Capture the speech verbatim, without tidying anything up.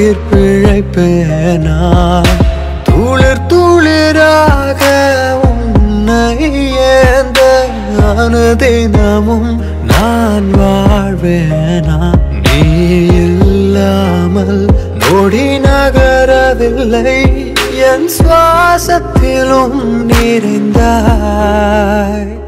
உயிர் பிழைப்பேனா துளிர் துளிராக உன்னை ஏந்த அனுதினமும் நான் வாழ்வேனா நீ இல்லாமல் நொடி நகரவில்லை என் சுவாசத்திலும் நிறைந்தாய்